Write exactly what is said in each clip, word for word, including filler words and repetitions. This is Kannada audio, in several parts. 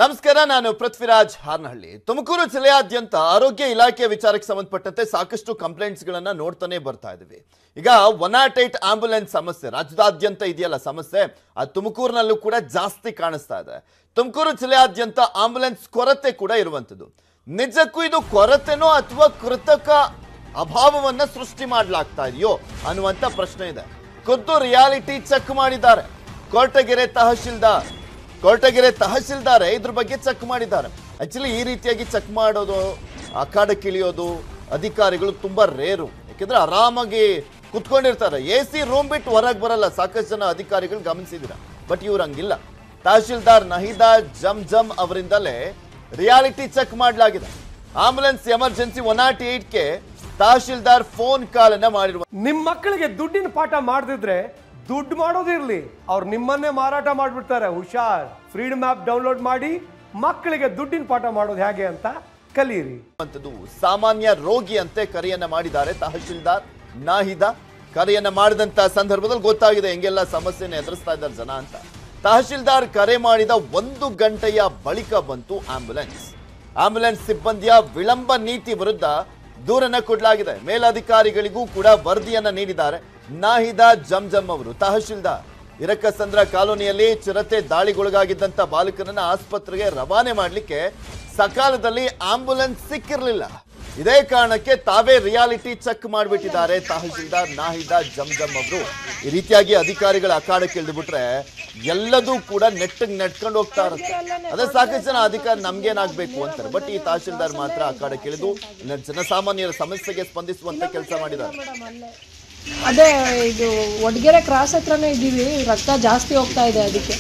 ನಮಸ್ಕಾರ, ನಾನು ಪೃಥ್ವಿರಾಜ್ ಹಾರ್ನಹಳ್ಳಿ. ತುಮಕೂರು ಜಿಲ್ಲೆಯಾದ್ಯಂತ ಆರೋಗ್ಯ ಇಲಾಖೆ ವಿಚಾರಕ್ಕೆ ಸಂಬಂಧಪಟ್ಟಂತೆ ಸಾಕಷ್ಟು ಕಂಪ್ಲೇಂಟ್ಸ್ ಗಳನ್ನ ನೋಡ್ತಾನೆ ಬರ್ತಾ ಇದ್ದೀವಿ. ಈಗ ಒನ್ ನಾಟ್ ಏಟ್ ಆಂಬ್ಯುಲೆನ್ಸ್ ಸಮಸ್ಯೆ ರಾಜ್ಯದಾದ್ಯಂತ ಇದೆಯಲ್ಲ ಸಮಸ್ಯೆ, ಆ ತುಮಕೂರಿನಲ್ಲೂ ಕೂಡ ಜಾಸ್ತಿ ಕಾಣಿಸ್ತಾ ಇದೆ. ತುಮಕೂರು ಜಿಲ್ಲೆಯಾದ್ಯಂತ ಆಂಬ್ಯುಲೆನ್ಸ್ ಕೊರತೆ ಕೂಡ ಇರುವಂತದ್ದು. ನಿಜಕ್ಕೂ ಇದು ಕೊರತೆನೋ ಅಥವಾ ಕೃತಕ ಅಭಾವವನ್ನ ಸೃಷ್ಟಿ ಮಾಡಲಾಗ್ತಾ ಇದೆಯೋ ಅನ್ನುವಂತ ಪ್ರಶ್ನೆ ಇದೆ. ಖುದ್ದು ರಿಯಾಲಿಟಿ ಚೆಕ್ ಮಾಡಿದ್ದಾರೆ ಕೊರಟಗೆರೆ ತಹಶೀಲ್ದಾರ್. ಕೊರಟಗೆರೆ ತಹಶೀಲ್ದಾರ್ ಇದ್ರ ಬಗ್ಗೆ ಚೆಕ್ ಮಾಡಿದ್ದಾರೆ. ಆಕ್ಚುಲಿ ಈ ರೀತಿಯಾಗಿ ಚೆಕ್ ಮಾಡೋದು, ಅಖಾಡಕ್ಕಿಳಿಯೋದು ಅಧಿಕಾರಿಗಳು ತುಂಬಾ ರೇರು. ಯಾಕೆಂದ್ರೆ ಆರಾಮಾಗಿ ಕುತ್ಕೊಂಡಿರ್ತಾರೆ, ಎ ಸಿ ರೂಮ್ ಬಿಟ್ಟು ಹೊರಗೆ ಬರಲ್ಲ. ಸಾಕಷ್ಟು ಜನ ಅಧಿಕಾರಿಗಳು ಗಮನಿಸಿದಿರ. ಬಟ್ ಇವ್ರು ಹಂಗಿಲ್ಲ. ತಹಶೀಲ್ದಾರ್ ನಹಿದಾ ಜಮ್ ಜಮ್ ಅವರಿಂದಲೇ ರಿಯಾಲಿಟಿ ಚೆಕ್ ಮಾಡಲಾಗಿದೆ. ಆಂಬುಲೆನ್ಸ್ ಎಮರ್ಜೆನ್ಸಿ ಒನ್ ನಾಟ್ ಏಟ್ಗೆ ತಹಶೀಲ್ದಾರ್ ಫೋನ್ ಕಾಲ್ ಅನ್ನ ಮಾಡಿರುವ. ನಿಮ್ಮ ಮಕ್ಕಳಿಗೆ ದುಡ್ಡಿನ ಪಾಠ ಮಾಡದಿದ್ರೆ ದುಡ್ಡು ಮಾಡೋದಿರ್ಲಿ, ಅವ್ರು ನಿಮ್ಮನ್ನೇ ಮಾರಾಟ ಮಾಡಿಬಿಡ್ತಾರೆ. ಹುಷಾರ್. ಫ್ರೀಡಮ್ ಆಪ್ ಡೌನ್ಲೋಡ್ ಮಾಡಿ ಮಕ್ಕಳಿಗೆ ದುಡ್ಡಿನ ಪಾಠ ಮಾಡೋದು ಹೇಗೆ ಅಂತ ಕಲಿಯಿರಿ. ಸಾಮಾನ್ಯ ರೋಗಿ ಅಂತೆ ಕರೆಯನ್ನ ಮಾಡಿದ್ದಾರೆ ತಹಶೀಲ್ದಾರ್ ನಾಹಿದಾ. ಕರೆಯನ್ನ ಮಾಡಿದಂತ ಸಂದರ್ಭದಲ್ಲಿ ಗೊತ್ತಾಗಿದೆ ಹೆಂಗೆಲ್ಲ ಸಮಸ್ಯೆನ ಎದುರಿಸ್ತಾ ಇದ್ದಾರೆ ಜನ ಅಂತ. ತಹಶೀಲ್ದಾರ್ ಕರೆ ಮಾಡಿದ ಒಂದು ಗಂಟೆಯ ಬಳಿಕ ಬಂತು ಆಂಬ್ಯುಲೆನ್ಸ್. ಆಂಬ್ಯುಲೆನ್ಸ್ ಸಿಬ್ಬಂದಿಯ ವಿಳಂಬ ನೀತಿ ವಿರುದ್ಧ ದೂರನ್ನ ಕೊಡಲಾಗಿದೆ. ಮೇಲಧಿಕಾರಿಗಳಿಗೂ ಕೂಡ ವರದಿಯನ್ನ ನೀಡಿದ್ದಾರೆ ನಾಹಿದಾ ಜಮ್ ಜಮ್ ಅವರು. ತಹಶೀಲ್ದಾರ್ ಇರಕ್ಕಸಂದ್ರ ಕಾಲೋನಿಯಲ್ಲಿ ಚಿರತೆ ದಾಳಿಗೊಳಗಾಗಿದ್ದಂತ ಬಾಲಕನನ್ನ ಆಸ್ಪತ್ರೆಗೆ ರವಾನೆ ಮಾಡಲಿಕ್ಕೆ ಸಕಾಲದಲ್ಲಿ ಆಂಬ್ಯುಲೆನ್ಸ್ ಸಿಕ್ಕಿರಲಿಲ್ಲ. ಇದೇ ಕಾರಣಕ್ಕೆ ತಾವೇ ರಿಯಾಲಿಟಿ ಚೆಕ್ ಮಾಡಿಬಿಟ್ಟಿದ್ದಾರೆ ತಹಶೀಲ್ದಾರ್ ನಾಹಿದಾ ಜಮ್ ಜಮ್ ಅವರು. ಈ ರೀತಿಯಾಗಿ ಅಧಿಕಾರಿಗಳ ಅಖಾಡಕ್ಕೆ ಇಳಿದು ಬಿಟ್ರೆ ಎಲ್ಲದೂ ಕೂಡ ನೆಟ್ಟಿಗೆ ನೆಟ್ಕೊಂಡು ಹೋಗ್ತಾ ಇರುತ್ತೆ. ಅದೇ ಸಾಕಷ್ಟು ಜನ ಅಧಿಕಾರಿ ನಮ್ಗೇನಾಗಬೇಕು ಅಂತಾರೆ. ಬಟ್ ಈ ತಹಶೀಲ್ದಾರ್ ಮಾತ್ರ ಅಖಾಡಕ್ಕೆ ಇಳಿದು ಜನಸಾಮಾನ್ಯರ ಸಮಸ್ಯೆಗೆ ಸ್ಪಂದಿಸುವಂತ ಕೆಲಸ ಮಾಡಿದ್ದಾರೆ. ಅದೇ ಇದು ವಡಗೆರೆ ಕ್ರಾಸ್ ಹತ್ರನೇ ಇದ್ದೀವಿ, ರಕ್ತ ಜಾಸ್ತಿ ಹೋಗ್ತಾ ಇದೆ. ಅದಕ್ಕೆ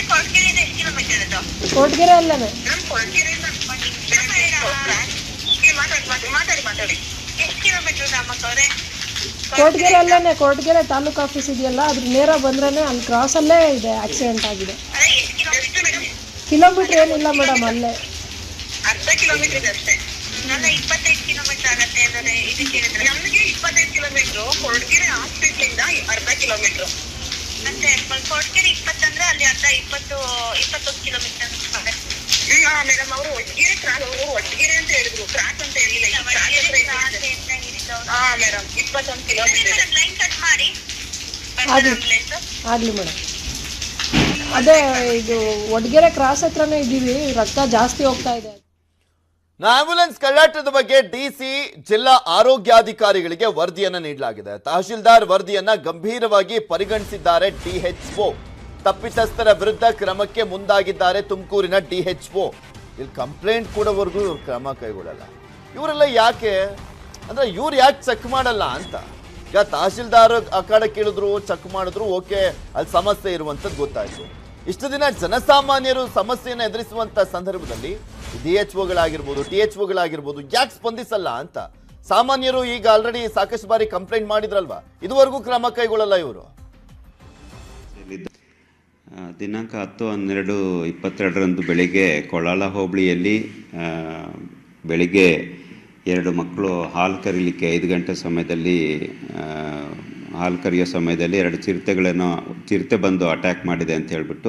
ಕೊರಟಗೆರೆ ಅಲ್ಲೇನೆ ಕೊರಟಗೆರೆ ಅಲ್ಲೇನೆ ಕೊರಟಗೆರೆ ತಾಲೂಕು ಆಫೀಸ್ ಇದೆಯಲ್ಲ, ಅದ್ರ ನೇರ ಬಂದ್ರೇನೆ ಅಲ್ಲಿ ಕ್ರಾಸ್ ಅಲ್ಲೇ ಇದೆ ಆಕ್ಸಿಡೆಂಟ್ ಆಗಿದೆ. ಕಿಲೋಮೀಟರ್ ಏನಿಲ್ಲ ಮೇಡಮ್, ಅಲ್ಲೇ ಅರ್ಧ ಕಿಲೋಮೀಟರ್ ಇದೆ ಅಷ್ಟೇ. ನನ್ನ ಇಪ್ಪತ್ತೈದು ಕಿಲೋಮೀಟರ್ ಆಗತ್ತೆ ಅಂದರೆ ಇದಕ್ಕೆ ನಮಗೆ ಇಪ್ಪತ್ತೈದು ಕಿಲೋಮೀಟರ್ ಕೊರಟಗೆರೆ ಹಾಸ್ಪಿಟ್ಲ್ ಇಂದ ಅರ್ಧ ಕಿಲೋಮೀಟರ್ ಮತ್ತೆ ಕೊರಟಗೆರೆ ಇಪ್ಪತ್ತಂದ್ರೆ ಅಲ್ಲಿ ಅರ್ಧ ಇಪ್ಪತ್ತು ಇಪ್ಪತ್ತೊಂದು ಕಿಲೋಮೀಟರ್ ಇಲ್ಲ ಮೇಡಮ್. ಅವರು ಒಟ್ಟಿಗೆರೆ ಕ್ರಾಸ್ ಅವರು ಒಟ್ಟಿಗೆರೆ ಅಂತ ಹೇಳಿದ್ರು, ಕ್ರಾಸ್ ಅಂತ ಹೇಳಿಲ್ಲ. ಹಾ ಮೇಡಮ್, ಇಪ್ಪತ್ತೊಂದು ಕಿಲೋಮೀಟರ್ ಲೈನ್ ಕಟ್ ಮಾಡಿ ಆಗ್ಲಿ ಮೇಡಮ್. ಅದೇ ಇದು ವಡಗೆರೆ ಕ್ರಾಸ್ ಹತ್ರನೇ ಇದ್ದೀವಿ, ರಕ್ತ ಜಾಸ್ತಿ ಹೋಗ್ತಾ ಇದೆ. ಆಂಬ್ಯುಲೆನ್ಸ್ ಕಳ್ಳಾಟದ ಬಗ್ಗೆ ಡಿಸಿ ಜಿಲ್ಲಾ ಆರೋಗ್ಯಾಧಿಕಾರಿಗಳಿಗೆ ವರದಿಯನ್ನ ನೀಡಲಾಗಿದೆ. ತಹಶೀಲ್ದಾರ್ ವರದಿಯನ್ನ ಗಂಭೀರವಾಗಿ ಪರಿಗಣಿಸಿದ್ದಾರೆ ಡಿಎಚ್ಒ. ತಪ್ಪಿತಸ್ಥರ ವಿರುದ್ಧ ಕ್ರಮಕ್ಕೆ ಮುಂದಾಗಿದ್ದಾರೆ ತುಮಕೂರಿನ ಡಿಎಚ್ಒ. ಇಲ್ಲಿ ಕಂಪ್ಲೇಂಟ್ ಕೊಡೋವರೆಗೂ ಇವ್ರು ಕ್ರಮ ಕೈಗೊಳ್ಳಲ್ಲ. ಇವರೆಲ್ಲ ಯಾಕೆ ಅಂದ್ರೆ ಇವ್ರು ಯಾಕೆ ಚೆಕ್ ಮಾಡಲ್ಲ ಅಂತ. ಈಗ ತಹಶೀಲ್ದಾರ್ ಅಖಾಡಕ್ಕೆ ಇಳಿದ್ರು, ಚೆಕ್ ಮಾಡಿದ್ರು, ಓಕೆ ಅಲ್ಲಿ ಸಮಸ್ಯೆ ಇರುವಂತದ್ದು ಗೊತ್ತಾಯ್ತು. ಇಷ್ಟು ದಿನ ಜನಸಾಮಾನ್ಯರು ಸಮಸ್ಯೆಯನ್ನು ಎದುರಿಸುವಂತ ಸಂದರ್ಭದಲ್ಲಿ ಡಿ ಎಚ್ ಒಗಳಾಗಿರ್ಬೋದು ಟಿ ಎಚ್ ಒಗಳಾಗಿರ್ಬೋದು ಯಾಕೆ ಸ್ಪಂದಿಸಲ್ಲ ಅಂತ ಸಾಮಾನ್ಯರು ಈಗ ಆಲ್ರೆಡಿ ಸಾಕಷ್ಟು ಬಾರಿ ಕಂಪ್ಲೇಂಟ್ ಮಾಡಿದ್ರಲ್ವಾ, ಇದುವರೆಗೂ ಕ್ರಮ ಕೈಗೊಳ್ಳಲ್ಲ ಇವರು. ದಿನಾಂಕ ಹತ್ತು ಹನ್ನೆರಡು ಇಪ್ಪತ್ತೆರಡರಂದು ಬೆಳಿಗ್ಗೆ ಕೊಳ್ಳಾಳ ಹೋಬಳಿಯಲ್ಲಿ ಬೆಳಿಗ್ಗೆ ಎರಡು ಮಕ್ಕಳು ಹಾಲು ಕರೀಲಿಕ್ಕೆ ಐದು ಗಂಟೆ ಸಮಯದಲ್ಲಿ ಹಾಲು ಕರೆಯೋ ಸಮಯದಲ್ಲಿ ಎರಡು ಚಿರತೆಗಳನ್ನು ಚಿರತೆ ಬಂದು ಅಟ್ಯಾಕ್ ಮಾಡಿದೆ ಅಂತ ಹೇಳ್ಬಿಟ್ಟು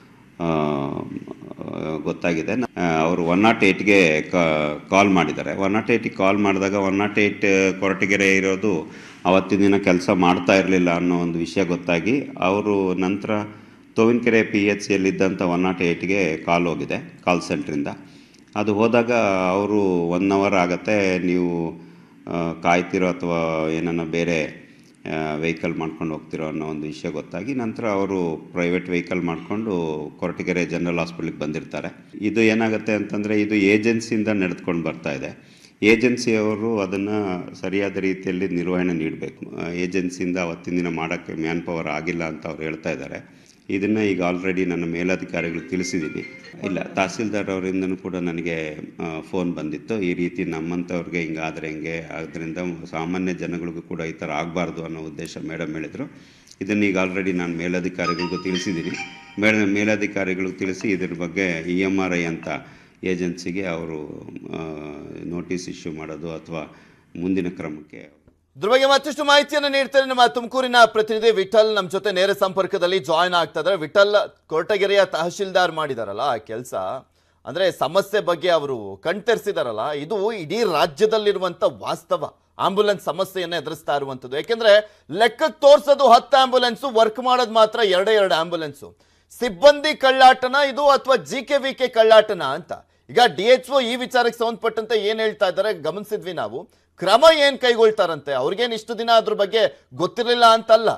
ಗೊತ್ತಾಗಿದೆ. ಅವರು ಒನ್ ನಾಟ್ ಏಟ್ಗೆ ಕಾಲ್ ಮಾಡಿದ್ದಾರೆ. ಒನ್ ನಾಟ್ ಏಯ್ಟಿಗೆ ಕಾಲ್ ಮಾಡಿದಾಗ ಒನ್ ನಾಟ್ ಏಯ್ಟ್ ಕೊರಟಗೆರೆ ಇರೋದು ಅವತ್ತಿನ ದಿನ ಕೆಲಸ ಮಾಡ್ತಾ ಇರಲಿಲ್ಲ ಅನ್ನೋ ಒಂದು ವಿಷಯ ಗೊತ್ತಾಗಿ ಅವರು ನಂತರ ತೋವಿನಕೆರೆ ಪಿ ಎಚ್ ಸಿಯಲ್ಲಿದ್ದಂಥ ಒನ್ ನಾಟ್ ಏಯ್ಟ್ಗೆ ಕಾಲ್ ಹೋಗಿದೆ ಕಾಲ್ ಸೆಂಟ್ರಿಂದ. ಅದು ಹೋದಾಗ ಅವರು ಒನ್ ಅವರ್ ಆಗುತ್ತೆ, ನೀವು ಕಾಯ್ತಿರೋ ಅಥವಾ ಏನನ್ನ ಬೇರೆ ವೆಹಿಕಲ್ ಮಾಡ್ಕೊಂಡು ಹೋಗ್ತಿರೋ ಅನ್ನೋ ಒಂದು ವಿಷಯ ಗೊತ್ತಾಗಿ ನಂತರ ಅವರು ಪ್ರೈವೇಟ್ ವೆಹಿಕಲ್ ಮಾಡಿಕೊಂಡು ಕೊರಟಗೆರೆ ಜನರಲ್ ಹಾಸ್ಪಿಟ್ಲಿಗೆ ಬಂದಿರ್ತಾರೆ. ಇದು ಏನಾಗುತ್ತೆ ಅಂತಂದರೆ ಇದು ಏಜೆನ್ಸಿಯಿಂದ ನಡೆದುಕೊಂಡು ಬರ್ತಾ ಇದೆ. ಏಜೆನ್ಸಿಯವರು ಅದನ್ನು ಸರಿಯಾದ ರೀತಿಯಲ್ಲಿ ನಿರ್ವಹಣೆ ನೀಡಬೇಕು. ಏಜೆನ್ಸಿಯಿಂದ ಅವತ್ತಿನ ದಿನ ಮಾಡೋಕ್ಕೆ ಮ್ಯಾನ್ ಪವರ್ ಆಗಿಲ್ಲ ಅಂತ ಅವ್ರು ಹೇಳ್ತಾ ಇದ್ದಾರೆ. ಇದನ್ನು ಈಗ ಆಲ್ರೆಡಿ ನನ್ನ ಮೇಲಧಿಕಾರಿಗಳು ತಿಳಿಸಿದ್ದೀನಿ. ಇಲ್ಲ, ತಹಸೀಲ್ದಾರ್ ಅವರಿಂದನೂ ಕೂಡ ನನಗೆ ಫೋನ್ ಬಂದಿತ್ತು, ಈ ರೀತಿ ನಮ್ಮಂಥವ್ರಿಗೆ ಹಿಂಗಾದರೆ ಹೆಂಗೆ, ಅದರಿಂದ ಸಾಮಾನ್ಯ ಜನಗಳಿಗೂ ಕೂಡ ಈ ಥರ ಆಗಬಾರ್ದು ಅನ್ನೋ ಉದ್ದೇಶ ಮೇಡಮ್ ಹೇಳಿದರು. ಇದನ್ನು ಈಗ ಆಲ್ರೆಡಿ ನಾನು ಮೇಲಧಿಕಾರಿಗಳಿಗೂ ತಿಳಿಸಿದ್ದೀನಿ. ಮೇಡ ಮೇಲಧಿಕಾರಿಗಳಿಗೂ ತಿಳಿಸಿ ಇದ್ರ ಬಗ್ಗೆ ಇ ಎಮ್ ಆರ್ ಐ ಅಂತ ಏಜೆನ್ಸಿಗೆ ಅವರು ನೋಟಿಸ್ ಇಶ್ಯೂ ಮಾಡೋದು ಅಥವಾ ಮುಂದಿನ ಕ್ರಮಕ್ಕೆ ಇದ್ರ ಬಗ್ಗೆ ಮತ್ತಷ್ಟು ಮಾಹಿತಿಯನ್ನು ನೀಡ್ತಾರೆ ನಮ್ಮ ತುಮಕೂರಿನ ಪ್ರತಿನಿಧಿ ವಿಠಲ್ ನಮ್ಮ ಜೊತೆ ನೇರ ಸಂಪರ್ಕದಲ್ಲಿ ಜಾಯಿನ್ ಆಗ್ತಾ ಇದ್ದಾರೆ. ವಿಠಲ್, ಕೊರಟಗೆರೆಯ ತಹಶೀಲ್ದಾರ್ ಮಾಡಿದಾರಲ್ಲ ಆ ಕೆಲಸ, ಅಂದ್ರೆ ಸಮಸ್ಯೆ ಬಗ್ಗೆ ಅವರು ಕಣ್ತೆರೆಸಿದಾರಲ್ಲ, ಇದು ಇಡೀ ರಾಜ್ಯದಲ್ಲಿರುವಂತ ವಾಸ್ತವ. ಆಂಬ್ಯುಲೆನ್ಸ್ ಸಮಸ್ಯೆಯನ್ನ ಎದುರಿಸ್ತಾ ಇರುವಂತದ್ದು. ಯಾಕೆಂದ್ರೆ ಲೆಕ್ಕಕ್ಕೆ ತೋರ್ಸೋದು ಹತ್ತು ಆಂಬ್ಯುಲೆನ್ಸ್, ವರ್ಕ್ ಮಾಡೋದು ಮಾತ್ರ ಎರಡೇ ಎರಡು ಆಂಬ್ಯುಲೆನ್ಸ್. ಸಿಬ್ಬಂದಿ ಕಳ್ಳಾಟನ ಇದು ಅಥವಾ ಜಿ ಕೆ ವಿ ಕೆ ಕಳ್ಳಾಟನ ಅಂತ ಈಗ ಡಿ ಎಚ್ ಒ ಈ ವಿಚಾರಕ್ಕೆ ಸಂಬಂಧಪಟ್ಟಂತೆ ಏನ್ ಹೇಳ್ತಾ ಇದ್ದಾರೆ ಗಮನಿಸಿದ್ವಿ ನಾವು. ಕ್ರಮ ಏನ್ ಕೈಗೊಳ್ತಾರಂತೆ? ಅವ್ರಿಗೇನ್ ಇಷ್ಟು ದಿನ ಅದ್ರ ಬಗ್ಗೆ ಗೊತ್ತಿರಲಿಲ್ಲ ಅಂತಲ್ಲ.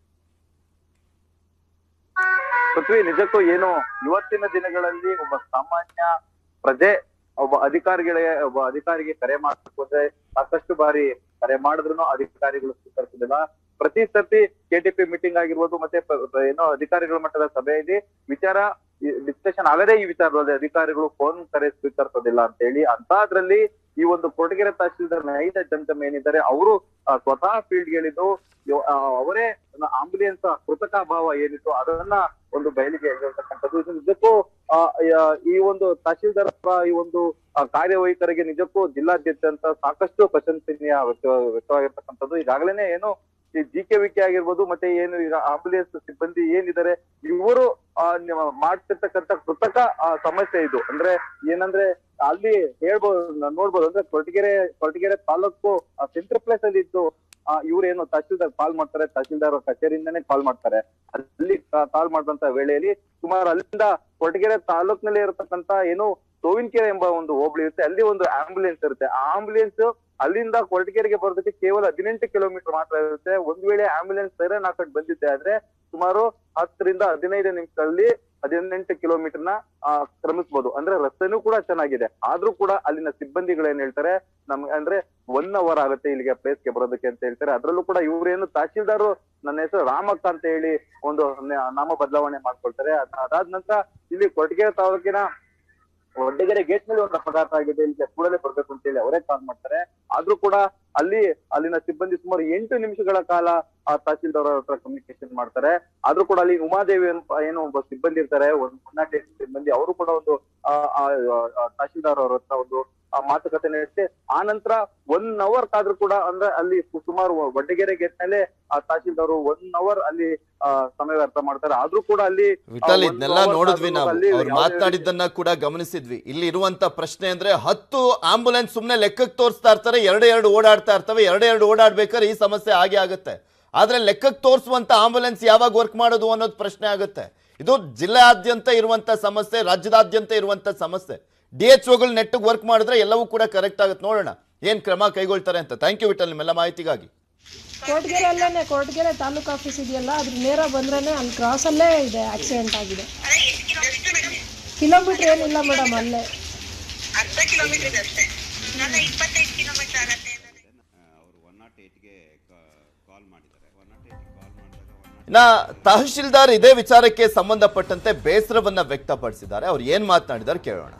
ಪೃಥ್ವಿ, ನಿಜಕ್ಕೂ ಏನು ಇವತ್ತಿನ ದಿನಗಳಲ್ಲಿ ಒಬ್ಬ ಸಾಮಾನ್ಯ ಪ್ರಜೆ ಒಬ್ಬ ಅಧಿಕಾರಿಗಳಿಗೆ ಒಬ್ಬ ಅಧಿಕಾರಿಗೆ ಕರೆ ಮಾಡಕ್ಕೆ ಸಾಕಷ್ಟು ಬಾರಿ ಕರೆ ಮಾಡಿದ್ರು ಅಧಿಕಾರಿಗಳು ಸ್ವೀಕರಿಸುದಿಲ್ಲ. ಪ್ರತಿ ಸರ್ತಿ ಕೆ ಟಿ ಪಿ ಮೀಟಿಂಗ್ ಆಗಿರ್ಬೋದು, ಮತ್ತೆ ಏನೋ ಅಧಿಕಾರಿಗಳ ಮಟ್ಟದ ಸಭೆಯಲ್ಲಿ ವಿಚಾರ ಡಿಸ್ಕಷನ್ ಆಗದೆ ಈ ವಿಚಾರದಲ್ಲಿ ಅಧಿಕಾರಿಗಳು ಫೋನ್ ಕರೆ ಸ್ವೀಕರಿಸೋದಿಲ್ಲ ಅಂತ ಹೇಳಿ, ಅಂತದ್ರಲ್ಲಿ ಈ ಒಂದು ಕೊರಟಗೆರೆ ತಹಶೀಲ್ದಾರ್ ನೈಜ ಜಂತಮ್ ಏನಿದ್ದಾರೆ ಅವರು ಸ್ವತಃ ಫೀಲ್ಡ್ ಗಳಿದ್ದು ಅವರೇ ಆಂಬುಲೆನ್ಸ್ ಕೃತಕ ಭಾವ ಏನಿತ್ತು ಅದನ್ನ ಒಂದು ಬಯಲಿಗೆ ಎಳೆದಿರ್ತಕ್ಕಂಥದ್ದು. ಇದು ನಿಜಕ್ಕೂ ಈ ಒಂದು ತಹಶೀಲ್ದಾರ್ ಈ ಒಂದು ಕಾರ್ಯವೈಖರಿಗೆ ನಿಜಕ್ಕೂ ಜಿಲ್ಲಾದ್ಯಂತ ಸಾಕಷ್ಟು ಪ್ರಶಂಸನೀಯ ವ್ಯಕ್ತವಾಗಿರ್ತಕ್ಕಂಥದ್ದು. ಈಗಾಗಲೇ ಏನು ಈ ಜಿ ಕೆ ವಿ ಕೆ ಆಗಿರ್ಬೋದು, ಮತ್ತೆ ಏನು ಈಗ ಆಂಬುಲೆನ್ಸ್ ಸಿಬ್ಬಂದಿ ಏನಿದ್ದಾರೆ ಇವರು ಮಾಡ್ತಿರ್ತಕ್ಕಂಥ ಕೃತಕ ಸಮಸ್ಯೆ ಇದು. ಅಂದ್ರೆ ಏನಂದ್ರೆ ಅಲ್ಲಿ ಹೇಳ್ಬೋದು ನೋಡ್ಬೋದು, ಅಂದ್ರೆ ಕೊರಟಗೆರೆ ಕೊರಟಗೆರೆ ತಾಲೂಕು ಸೆಂಟ್ರಲ್ ಪ್ಲೇಸ್ ಅಲ್ಲಿ ಇದ್ದು ಇವ್ರೇನು ತಹಶೀಲ್ದಾರ್ ಕಾಲ್ ಮಾಡ್ತಾರೆ, ತಹಶೀಲ್ದಾರ್ ಕಚೇರಿಯಿಂದಾನೇ ಕಾಲ್ ಮಾಡ್ತಾರೆ. ಅಲ್ಲಿ ಕಾಲ್ ಮಾಡಿದಂತ ವೇಳೆಯಲ್ಲಿ ಸುಮಾರು ಅಲ್ಲಿಂದ ಕೊರಟಗೆರೆ ತಾಲೂಕಿನಲ್ಲಿ ಇರತಕ್ಕಂತ ಏನು ತೋವಿನಕೆರೆ ಎಂಬ ಒಂದು ಹೋಬಳಿ ಇರುತ್ತೆ, ಅಲ್ಲಿ ಒಂದು ಆಂಬುಲೆನ್ಸ್ ಇರುತ್ತೆ. ಆ ಆಂಬುಲೆನ್ಸ್ ಅಲ್ಲಿಂದ ಕೊರಟಗೆರೆಗೆ ಬರೋದಕ್ಕೆ ಕೇವಲ ಹದಿನೆಂಟು ಕಿಲೋಮೀಟರ್ ಮಾತ್ರ ಇರುತ್ತೆ. ಒಂದ್ ವೇಳೆ ಆಂಬುಲೆನ್ಸ್ ಸೈರನ್ ಹಾಕಟ್ ಬಂದಿದ್ದೆ ಆದ್ರೆ ಸುಮಾರು ಹತ್ತರಿಂದ ಹದಿನೈದು ನಿಮಿಷದಲ್ಲಿ ಹದಿನೆಂಟು ಕಿಲೋಮೀಟರ್ ನ ಕ್ರಮಿಸಬಹುದು. ಅಂದ್ರೆ ರಸ್ತೆನೂ ಕೂಡ ಚೆನ್ನಾಗಿದೆ, ಆದ್ರೂ ಕೂಡ ಅಲ್ಲಿನ ಸಿಬ್ಬಂದಿಗಳು ಏನ್ ಹೇಳ್ತಾರೆ, ನಮ್ಗೆ ಅಂದ್ರೆ ಒನ್ ಅವರ್ ಆಗುತ್ತೆ ಇಲ್ಲಿಗೆ ಪ್ಲೇಸ್ಗೆ ಬರೋದಕ್ಕೆ ಅಂತ ಹೇಳ್ತಾರೆ. ಅದ್ರಲ್ಲೂ ಕೂಡ ಇವ್ರೇನು ತಹಶೀಲ್ದಾರ್ ನನ್ನ ಹೆಸರು ರಾಮಕ್ಕ ಅಂತ ಹೇಳಿ ಒಂದು ನಾಮ ಬದಲಾವಣೆ ಮಾಡ್ಕೊಳ್ತಾರೆ. ಅದಾದ ನಂತರ ಇಲ್ಲಿ ಕೊರಟಗೆರೆ ತಾಲೂಕಿನ ಒಡ್ಡಗೆರೆ ಗೇಟ್ ಮೇಲೆ ಒಂದು ಅಪಘಾತ ಆಗಿದೆ, ಇಲ್ಲಿ ಕೂಡಲೇ ಬರ್ಬೇಕು ಅಂತ ಹೇಳಿ ಅವರೇ ಕಾಲ್ ಮಾಡ್ತಾರೆ. ಆದ್ರೂ ಕೂಡ ಅಲ್ಲಿ ಅಲ್ಲಿನ ಸಿಬ್ಬಂದಿ ಸುಮಾರು ಎಂಟು ನಿಮಿಷಗಳ ಕಾಲ ಆ ತಹಶೀಲ್ದಾರ್ ಹತ್ರ ಕಮ್ಯುನಿಕೇಶನ್ ಮಾಡ್ತಾರೆ. ಆದ್ರೂ ಕೂಡ ಅಲ್ಲಿ ಉಮಾದೇವಿ ಏನು ಒಬ್ಬ ಸಿಬ್ಬಂದಿ ಇರ್ತಾರೆ, ಒಂದು ಮುನ್ನಾಟಿ ಸಿಬ್ಬಂದಿ, ಅವರು ಕೂಡ ಒಂದು ತಹಶೀಲ್ದಾರ್ ಅವ್ರ ಹತ್ರ ಒಂದು ಮಾತುಕತೆ ನಡೆಸಿ ಆ ನಂತರ ಒನ್ ಅವರ್ ಕಾದ್ರೂ ಕೂಡ ಅಂದ್ರೆ ಅಲ್ಲಿ ಸುಮಾರು ಒಡ್ಡಗೆರೆ ಗೇಟ್ ಮೇಲೆ ಆ ತಹಶೀಲ್ದಾರ್ ಒನ್ ಅವರ್ ಅಲ್ಲಿ ಸಮಯ ವ್ಯರ್ಥ ಮಾಡ್ತಾರೆ. ಆದ್ರೂ ಕೂಡ ಅಲ್ಲಿ ವಿಠಲ್ ಇದನ್ನೆಲ್ಲ ನೋಡಿದ್ವಿ ನಾವು, ಅವ್ರು ಮಾತನಾಡಿದ್ದನ್ನ ಕೂಡ ಗಮನಿಸಿದ್ವಿ. ಇಲ್ಲಿ ಇರುವಂತ ಪ್ರಶ್ನೆ ಅಂದ್ರೆ ಹತ್ತು ಆಂಬುಲೆನ್ಸ್ ಸುಮ್ನೆ ಲೆಕ್ಕಕ್ಕೆ ತೋರಿಸ್ತಾ ಇರ್ತಾರೆ, ಎರಡು ಎರಡು ಓಡಾಡ್ತಾ ಇರ್ತವೆ. ಎರಡು ಎರಡು ಓಡಾಡ್ಬೇಕಾದ್ರೆ ಈ ಸಮಸ್ಯೆ ಹಾಗೆ ಆಗುತ್ತೆ. ಆದ್ರೆ ಲೆಕ್ಕಕ್ಕೆ ತೋರಿಸುವಂತ ಆಂಬುಲೆನ್ಸ್ ಯಾವಾಗ ವರ್ಕ್ ಮಾಡೋದು ಅನ್ನೋದು ಪ್ರಶ್ನೆ ಆಗುತ್ತೆ. ಇದು ಜಿಲ್ಲೆಯಾದ್ಯಂತ ಇರುವಂತ ಸಮಸ್ಯೆ, ರಾಜ್ಯದಾದ್ಯಂತ ಇರುವಂತ ಸಮಸ್ಯೆ. ಡಿ ಎಚ್ ಒಗಳು ನೆಟ್ಟಿಗೆ ವರ್ಕ್ ಮಾಡಿದ್ರೆ ಎಲ್ಲವೂ ಕೂಡ ಕರೆಕ್ಟ್ ಆಗುತ್ತೆ. ನೋಡೋಣ ಏನ್ ಕ್ರಮ ಕೈಗೊಳ್ತಾರೆ ಅಂತ. ಥ್ಯಾಂಕ್ ಯು ವಿಠಲ್ ನಿಮ್ಮೆಲ್ಲ ಮಾಹಿತಿಗಾಗಿ. ಕೊರಟಗೆರೆ ಅಲ್ಲೇನೆ ಕೊರಟಗೆರೆ ತಾಲೂಕು ಆಫೀಸ್ ಇದೆಯಲ್ಲ, ಅದ್ರ ನೇರ ಬಂದ್ರೇನೆ ಅಲ್ಲಿ ಕ್ರಾಸ್ ಅಲ್ಲೇ ಇದೆ ಆಕ್ಸಿಡೆಂಟ್ ಆಗಿದೆ. ಕಿಲೋಮೀಟರ್ ಏನಿಲ್ಲ ಮೇಡಮ್, ಅಲ್ಲೇ ಅರ್ಧ ಕಿಲೋಮೀಟರ್ ಇದೆ ಅಷ್ಟೇ. ನನ್ನ ಇಪ್ಪತ್ತೈದು ಕಿಲೋಮೀಟರ್ ಆಗತ್ತೆ. ಅವರು ಒನ್ ನಾಟ್ ಏಟ್ಗೆ ಕಾಲ್ ಮಾಡಿದ್ದಾರೆ. ಒನ್ ನಾಟ್ ಏಟ್ಗೆ ಕಾಲ್ ಮಾಡಿದಾಗ ನಾ ತಹಶೀಲ್ದಾರ್ ಇದೇ ವಿಚಾರಕ್ಕೆ ಸಂಬಂಧಪಟ್ಟಂತೆ ಬೇಸರವನ್ನ ವ್ಯಕ್ತಪಡಿಸಿದ್ದಾರೆ. ಅವ್ರು ಏನ್ ಮಾತನಾಡಿದ್ದಾರೆ ಕೇಳೋಣ.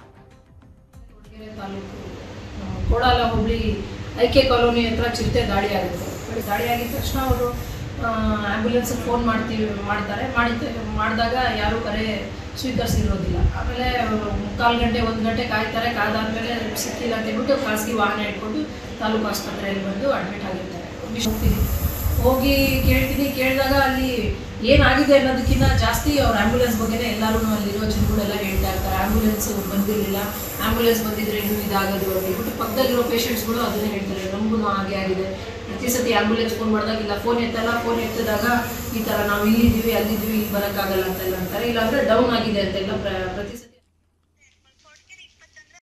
ತಾಲೂಕು ಕೋಡಾಲ ಹೋಬಳಿ ಐಕೆ ಕಾಲೋನಿ ಹತ್ರ ಚಿರತೆ ದಾಳಿ ಆಗುತ್ತೆ. ದಾಳಿ ಆಗಿದ ತಕ್ಷಣ ಅವರು ಆ್ಯಂಬುಲೆನ್ಸ್ ಫೋನ್ ಮಾಡ್ತೀವಿ ಮಾಡ್ತಾರೆ ಮಾಡಿ ಮಾಡಿದಾಗ ಯಾರೂ ಕರೆ ಸ್ವೀಕರಿಸಿರೋದಿಲ್ಲ. ಆಮೇಲೆ ಮುಕ್ಕಾಲು ಗಂಟೆ ಒಂದು ಗಂಟೆ ಕಾಯ್ತಾರೆ. ಕಾದಾದ್ಮೇಲೆ ಸಿಕ್ಕಿಲ್ಲ ಅಂತ ಹೇಳ್ಬಿಟ್ಟು ಖಾಸಗಿ ವಾಹನ ಇಟ್ಕೊಂಡು ತಾಲೂಕು ಆಸ್ಪತ್ರೆಯಲ್ಲಿ ಬಂದು ಅಡ್ಮಿಟ್ ಆಗಿರ್ತಾರೆ. ಹೋಗ್ತೀವಿ ಹೋಗಿ ಕೇಳ್ತೀನಿ. ಕೇಳಿದಾಗ ಅಲ್ಲಿ ಏನಾಗಿದೆ ಅನ್ನೋದಕ್ಕಿಂತ ಜಾಸ್ತಿ ಅವ್ರ ಆ್ಯಂಬುಲೆನ್ಸ್ ಬಗ್ಗೆನೇ ಎಲ್ಲರೂ ಅಲ್ಲಿರೋ ಜನಗಳೆಲ್ಲ ಹೇಳ್ತಾ ಇರ್ತಾರೆ. ಆ್ಯಂಬುಲೆನ್ಸ್ ಬಂದಿರಲಿಲ್ಲ, ಆ್ಯಂಬುಲೆನ್ಸ್ ಬಂದಿದ್ರೆ ಇನ್ನೂ ಇದಾಗೋದು ಅಂತ ಹೇಳ್ಬಿಟ್ಟು ಪಕ್ಕದಲ್ಲಿರೋ ಪೇಷಂಟ್ಸ್ಗಳು ಅದನ್ನೇ ಹೇಳ್ತಾರೆ. ನಮಗೂ ಹಾಗೆ ಆಗಿದೆ. ಪ್ರತಿ ಸತಿ ಆ್ಯಂಬುಲೆನ್ಸ್ ಫೋನ್ ಮಾಡಿದಾಗ ಇಲ್ಲ ಫೋನ್ ಎತ್ತಲ್ಲ, ಫೋನ್ ಎತ್ತಿದಾಗ ಈ ಥರ ನಾವು ಇಲ್ಲಿದ್ದೀವಿ ಅಲ್ಲಿದ್ದೀವಿ ಇಲ್ಲಿ ಬರೋಕ್ಕಾಗಲ್ಲ ಅಂತೆಲ್ಲ ಅಂತಾರೆ. ಇಲ್ಲಾಂದರೆ ಡೌನ್ ಆಗಿದೆ ಅಂತೆಲ್ಲ ಪ್ರತಿ ಸತಿ